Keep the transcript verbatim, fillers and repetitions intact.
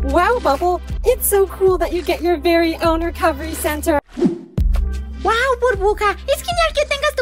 Wow, Bubble, it's so cool that you get your very own recovery center. Wow, Burbuja, es genial que tengas